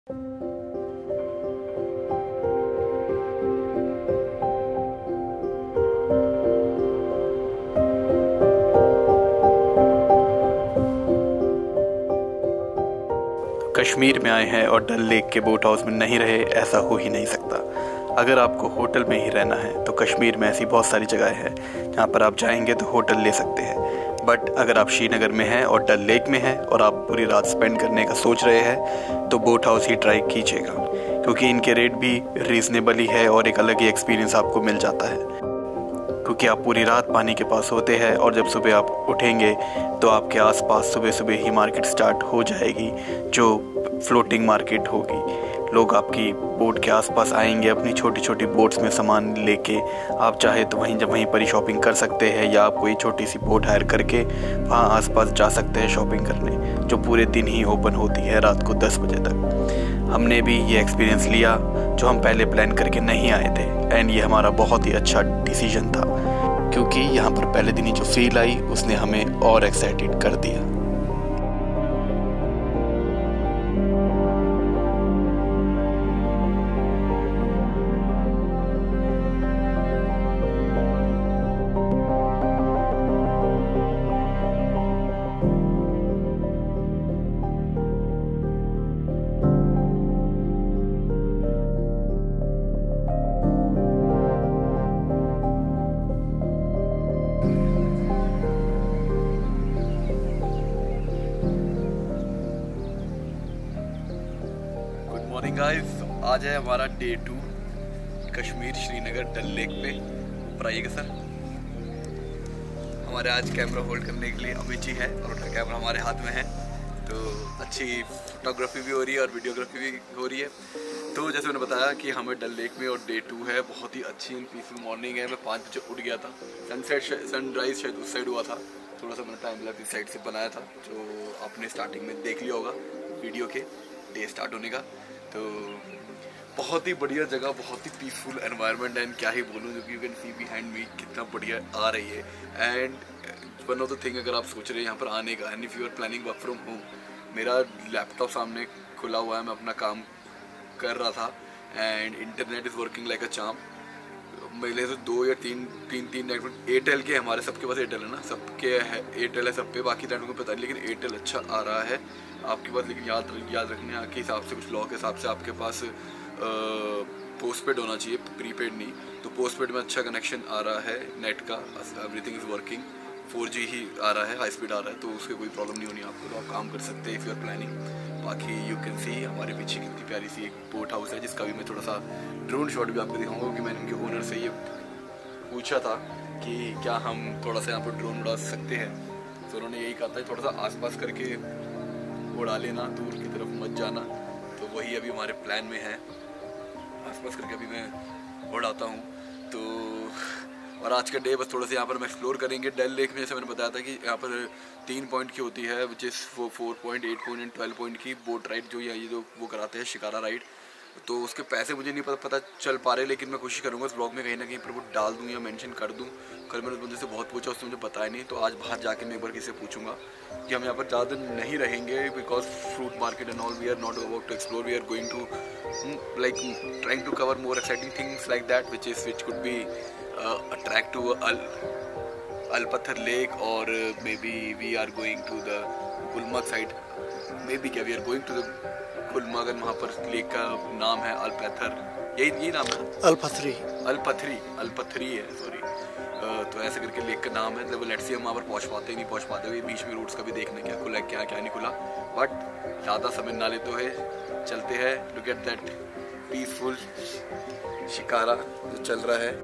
कश्मीर में आए हैं और डल लेक के बोट हाउस में नहीं रहे, ऐसा हो ही नहीं सकता। अगर आपको होटल में ही रहना है तो कश्मीर में ऐसी बहुत सारी जगह है जहाँ पर आप जाएंगे तो होटल ले सकते हैं। बट अगर आप श्रीनगर में हैं और डल लेक में हैं और आप पूरी रात स्पेंड करने का सोच रहे हैं तो बोट हाउस ही ट्राई कीजिएगा, क्योंकि इनके रेट भी रीज़नेबल ही है और एक अलग ही एक्सपीरियंस आपको मिल जाता है। क्योंकि आप पूरी रात पानी के पास होते हैं और जब सुबह आप उठेंगे तो आपके आसपास सुबह सुबह ही मार्केट स्टार्ट हो जाएगी, जो फ्लोटिंग मार्केट होगी। लोग आपकी बोट के आसपास आएंगे अपनी छोटी छोटी बोट्स में सामान लेके। आप चाहे तो वहीं पर ही शॉपिंग कर सकते हैं, या आप कोई छोटी सी बोट हायर करके वहाँ आसपास जा सकते हैं शॉपिंग करने, जो पूरे दिन ही ओपन होती है रात को 10 बजे तक। हमने भी ये एक्सपीरियंस लिया जो हम पहले प्लान करके नहीं आए थे, एंड ये हमारा बहुत ही अच्छा डिसीजन था, क्योंकि यहाँ पर पहले दिन ही जो फील आई उसने हमें और एक्साइटेड कर दिया। मॉर्निंग गाइस, आज है हमारा डे 2 कश्मीर श्रीनगर डल लेक पे। ऊपर आइएगा सर। हमारे आज कैमरा होल्ड करने के लिए अमित जी है और उनका कैमरा हमारे हाथ में है, तो अच्छी फोटोग्राफी भी हो रही है और वीडियोग्राफी भी हो रही है। तो जैसे मैंने बताया कि हमें डल लेक में और डे 2 है, बहुत ही अच्छी पीसफुल मॉर्निंग है। मैं 5 बजे उठ गया था। सनराइज शायद उस साइड हुआ था, थोड़ा सा मैंने टाइम लैप्स इस साइड से बनाया था, जो आपने स्टार्टिंग में देख लिया होगा वीडियो के डे स्टार्ट होने का। तो बहुत ही बढ़िया जगह, बहुत ही पीसफुल एनवायरनमेंट, एंड क्या ही बोलूँ, जो कि you can see behind me कितना बढ़िया आ रही है। And one of the thing, अगर आप सोच रहे हैं यहाँ पर आने का, and if you are planning work from home, मेरा लैपटॉप सामने खुला हुआ है, मैं अपना काम कर रहा था and internet is working like a charm. मेरे से 2 या 3 नेटवर्क एयरटेल के, हमारे सबके पास एयरटेल है ना, सबके है एयरटेल है सब पे, बाकी नेटवर्क को पता नहीं, लेकिन एयरटेल अच्छा आ रहा है आपके पास। लेकिन याद रखने आपके हिसाब से, कुछ लॉ के हिसाब से आपके पास पोस्टपेड होना चाहिए, प्रीपेड नहीं। तो पोस्टपेड में अच्छा कनेक्शन आ रहा है नेट का, एवरीथिंग इज़ वर्किंग, 4G ही आ रहा है, हाई स्पीड आ रहा है, तो उसकी कोई प्रॉब्लम नहीं होनी आपको, तो आप काम कर सकते हैं इफ़ यू आर प्लानिंग। बाकी यू कैन सी हमारे पीछे कितनी प्यारी सी एक बोट हाउस है, जिसका भी मैं थोड़ा सा ड्रोन शॉट भी आपको दिखाऊंगा, क्योंकि मैंने उनके ओनर से ये पूछा था कि क्या हम थोड़ा सा यहाँ पर ड्रोन उड़ा सकते हैं। तो उन्होंने यही कहा था, थोड़ा सा आसपास करके उड़ा लेना, दूर की तरफ मत जाना। तो वही अभी हमारे प्लान में है, आसपास करके अभी मैं उड़ाता हूँ। तो और आज का डे बस थोड़ा सा यहाँ पर हम एक्सप्लोर करेंगे। डल लेक में जैसे मैंने बताया था कि यहाँ पर 3 पॉइंट की होती है, which is 4 point, 8 point and 12 point की बोट राइड, जो ये जो वो कराते हैं शिकारा राइड। तो उसके पैसे मुझे नहीं पता चल पा रहे, लेकिन मैं कोशिश करूँगा इस ब्लॉग में कहीं ना कहीं पर वो डाल दूँ या मेंशन कर दूँ। कल मैंने उस बंदे से बहुत पूछा, उसने मुझे बताया नहीं, तो आज बाहर जाके मैं एक बार किसी से पूछूंगा कि हम यहाँ पर ज़्यादा दिन नहीं रहेंगे, because fruit market and all we are not about to explore, we are going to like trying to cover more exciting things like that, which could be a track to Al Pathar Lake, or maybe we are going to the Gulmarg side, maybe we are going to the Gulmarg, and वहाँ पर lake का नाम है अल पत्थर, यही नाम है, अल पथरी है, सॉरी। तो ऐसे करके लेक का नाम है। मतलब लेट्स सी हम वहाँ पर पहुँच पाते नहीं पहुँच पाते, हुए बीच में रूट्स का भी देखने क्या खुला क्या क्या नहीं खुला, बट ज़्यादा समय ना लेते हुए चलते हैं। Look at that peaceful shikara जो चल रहा है।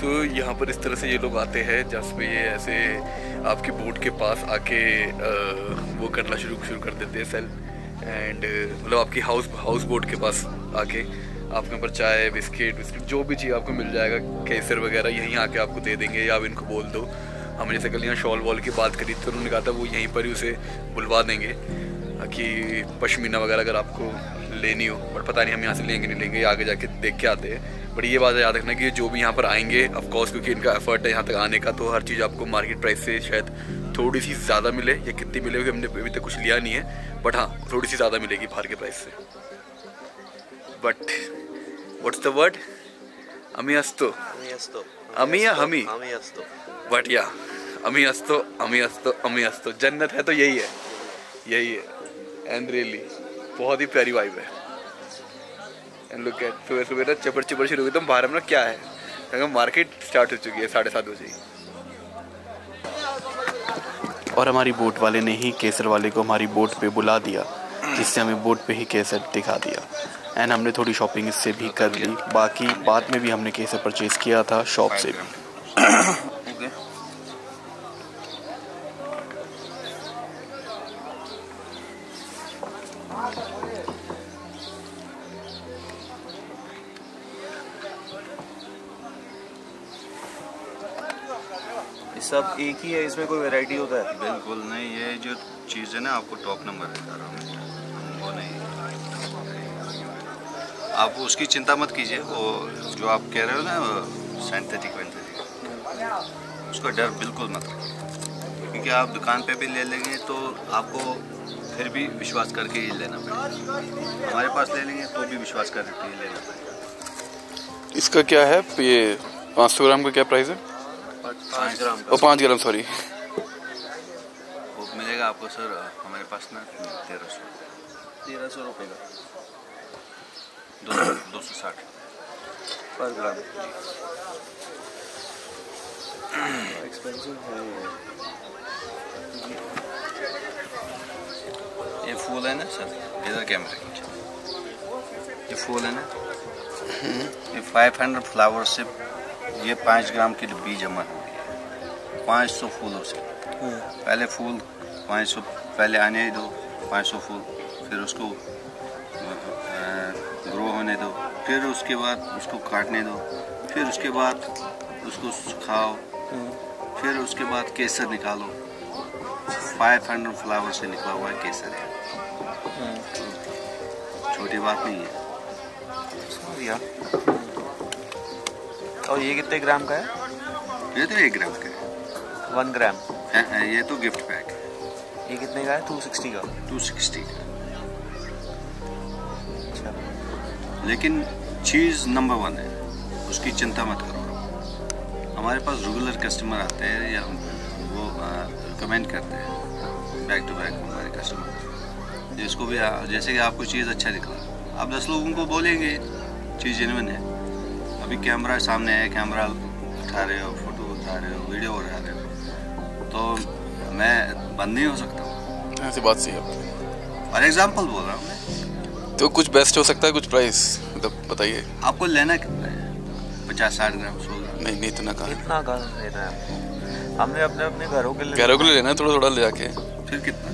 सो यहाँ पर इस तरह से ये लोग आते हैं, जहाँ पे ये ऐसे आपके बोट के पास आके वो करना शुरू कर देते हैं सेल, एंड मतलब आपकी हाउस बोट के पास आके आपके यहाँ पर चाय बिस्किट जो भी चीज़ आपको मिल जाएगा, केसर वगैरह यहीं आके आपको दे देंगे, या आप इनको बोल दो। हमने जैसे कल यहाँ शॉल वॉल की बात करी तो उन्होंने कहा था वो यहीं पर ही उसे बुलवा देंगे कि पश्मीना वगैरह अगर आपको लेनी हो, बट पता नहीं हम यहाँ से लेंगे नहीं लेंगे, आगे जाके देख के आते हैं। बट ये बात याद रखना कि जो भी यहाँ पर आएंगे ऑफकोर्स क्योंकि इनका एफर्ट है यहाँ तक आने का, तो हर चीज़ आपको मार्केट प्राइस से शायद थोड़ी सी ज़्यादा मिले, या कितनी मिलेगी हमने अभी तक कुछ लिया नहीं है, बट हाँ थोड़ी सी ज़्यादा मिलेगी बाहर के प्राइस से। But what's the word? अमी अस्तो अमी या हमी, बट या अमी अस्तो जन्नत है तो यही है एंड रियली बहुत ही प्यारी वाइब है। एंड लुक एट सुबह सुबह ना चपर शुरू हुई, तो बाहर में ना क्या है, क्योंकि मार्केट स्टार्ट हो चुकी है 7:30 बजे ही। और हमारी बोट वाले ने ही केसर वाले को हमारी बोट पे बुला दिया, जिससे हमें बोट पे ही केसर दिखा दिया। एंड हमने थोड़ी शॉपिंग इससे भी कर ली, बाकी बाद में भी हमने केसर परचेज़ किया था शॉप से भी। सब एक ही है, इसमें कोई वैरायटी होता है? बिल्कुल नहीं, ये जो चीज़ है ना आपको टॉप नंबर बता रहा हूँ, वो नहीं, आप उसकी चिंता मत कीजिए। वो जो आप कह रहे हो ना सिंथेटिक उसका डर बिल्कुल मत रखिए, क्योंकि आप दुकान पे भी ले लेंगे तो आपको फिर भी विश्वास करके ही लेना पड़ेगा। हमारे पास ले लेंगे तो भी विश्वास करके ही लेना पड़ेगा। इसका क्या है, ये 500 ग्राम का क्या प्राइस है? 5 ग्राम और 5 ग्राम सॉरी, वो मिलेगा आपको सर हमारे पास ना 1300 रुपये का 260 पर ग्राम। एक्सपेंसिव है ये फूल है ना सर, इधर कैमरा खींचो, ये फूल है ना, ये 500 फ्लावर से ये 5 ग्राम की डिब्बी जमा हुई है 500 फूलों से। पहले फूल 500 पहले आने दो, 500 फूल, फिर उसको ग्रो होने दो, फिर उसके बाद उसको काटने दो, फिर उसके बाद उसको सुखाओ, फिर उसके बाद केसर निकालो। 500 फ्लावर से निकला हुआ केसर है, छोटी बात नहीं है। और ये कितने ग्राम का है? ये तो 1 ग्राम का है। 1 ग्राम? ये तो गिफ्ट पैक है। ये कितने का है? 260 का? 260 का। अच्छा, लेकिन चीज़ नंबर 1 है, उसकी चिंता मत करो। हमारे पास रेगुलर कस्टमर आते हैं या वो कमेंट करते हैं बैक टू बैक हमारे कस्टमर, जिसको भी जैसे कि आपको चीज़ अच्छा दिखा, आप 10 लोगों को बोलेंगे चीज़ जेन्युइन है। अभी कैमरा सामने है, कैमरा उठा रहे हो, फोटो उठा रहे हो, वीडियो उठा रहे हो, तो मैं बंद नहीं हो सकता। ऐसी बात सही है, फॉर एग्जाम्पल बोल रहा हूँ मैं। तो कुछ बेस्ट हो सकता है, कुछ प्राइस मतलब बताइए। आपको लेना कितना है? 50-60 ग्राम 100 ग्राम? नहीं इतना कहाँ लेना है, हमने अपने घरों के लिए लेना है, थोड़ा थोड़ा ले जाके। फिर कितना?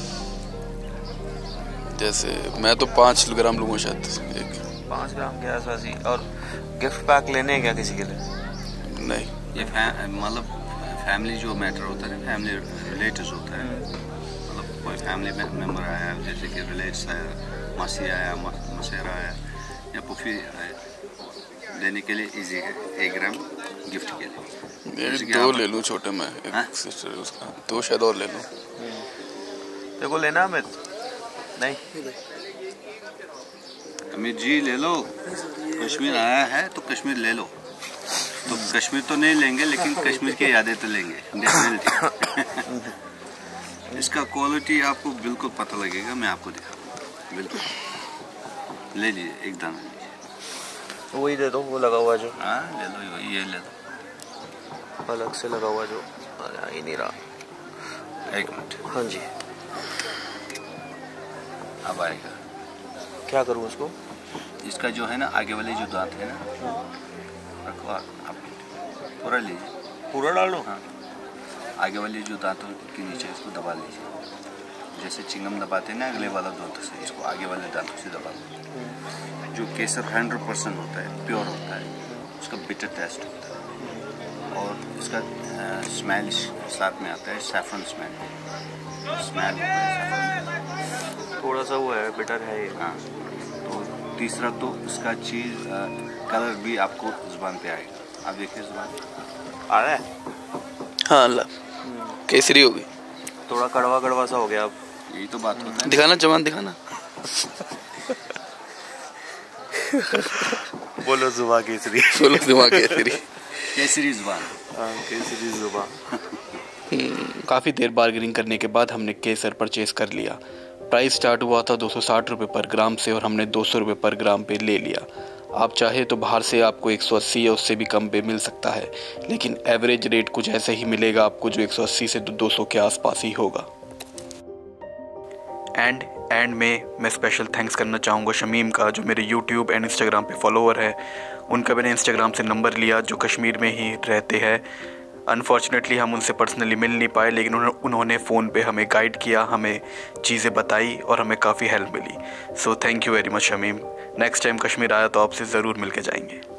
जैसे मैं तो 5 ग्राम लूँगा शायद, 5 ग्राम के आसपास ही। और गिफ्ट पैक लेने हैं क्या किसी के लिए? नहीं, ये मतलब फैमिली जो मैटर होता है, फैमिली रिलेटिव्स होता है, मतलब कोई फैमिली मेम्बर आया, जैसे कि रिलेटिव्स आया, मासी आया, मसेरा आया या पुफी आया, लेने के लिए इजी है 1 ग्राम गिफ्ट के लिए। 2 ले लूँ छोटे में, एक सिस्टर उसका 2 शायद और ले लूँ। तेरे को लेना अमित? नहीं अमित जी ले लो, कश्मीर आया है तो कश्मीर ले लो। तो कश्मीर तो नहीं लेंगे, लेकिन कश्मीर की यादें तो लेंगे डेफिनेटली। इसका क्वालिटी आपको बिल्कुल पता लगेगा, मैं आपको दिखाऊंगा। बिल्कुल ले लीजिए, एक दाना लीजिए। वही दे दो, वो लगा हुआ जो। हाँ ले लो, वही ये ले लो, अलग से लगा हुआ जो आ ही नहीं रहा। 1 मिनट। हाँ जी, अब आएगा। क्या करूँ उसको? इसका जो है ना आगे वाले जो दांत है ना, रखो आप। पूरा लीजिए, पूरा डाल दो। हाँ, आगे वाली जो दांतों के नीचे इसको दबा लीजिए, जैसे चिंगम दबाते हैं ना अगले वाला दांतों से, इसको आगे वाले दांतों से दबा लीजिए। जो केसर 100% होता है, प्योर होता है, उसका बिटर टेस्ट होता है और इसका स्मेल साथ में आता है, सैफरन स्मेल होता है सैफरन। थोड़ा सा वो है, बिटर है ये। हाँ, तो तीसरा तो इसका चीज़ कलर भी आपको जुबान पे आएगा। आप देखिए जुबान आ रहा है। हाँ, केसरी होगी, थोड़ा कड़वा कड़वा सा हो गया अब। यही तो बात होता है। दिखाना जवान, दिखाना। बोलो जुबान केसरी। बोलो जुबान केसरी। केसरी जुबान। केसरी जुबान। काफ़ी देर बार्गेनिंग करने के बाद हमने केसर परचेज कर लिया। प्राइस स्टार्ट हुआ था 260 रुपये पर ग्राम से और हमने 200 रुपये पर ग्राम पे ले लिया। आप चाहे तो बाहर से आपको 180 या उससे भी कम पे मिल सकता है, लेकिन एवरेज रेट कुछ ऐसे ही मिलेगा आपको, जो 180 से 200 के आसपास ही होगा। एंड में मैं स्पेशल थैंक्स करना चाहूँगा शमीम का, जो मेरे यूट्यूब एंड इंस्टाग्राम पे फॉलोअर है। उनका मैंने इंस्टाग्राम से नंबर लिया, जो कश्मीर में ही रहते हैं। अनफॉर्चुनेटली हम उनसे पर्सनली मिल नहीं पाए, लेकिन उन्होंने फ़ोन पे हमें गाइड किया, हमें चीज़ें बताई और हमें काफ़ी हेल्प मिली। So thank you very much Shamim. Next time Kashmir आया तो आपसे ज़रूर मिल के जाएंगे।